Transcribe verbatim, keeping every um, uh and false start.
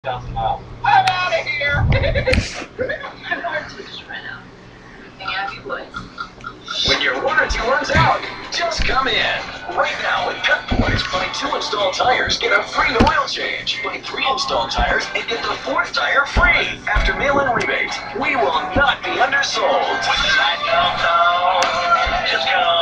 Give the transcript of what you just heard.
thousand miles. I'm out of here! Just ran out. Hang out, you boys. When your warranty runs out, just come in. Right now with Pepboys, buy two installed tires, get a free oil change. Buy three installed tires and get the fourth tire free. After mail-in rebate, we will not be undersold. I don't know. Just go.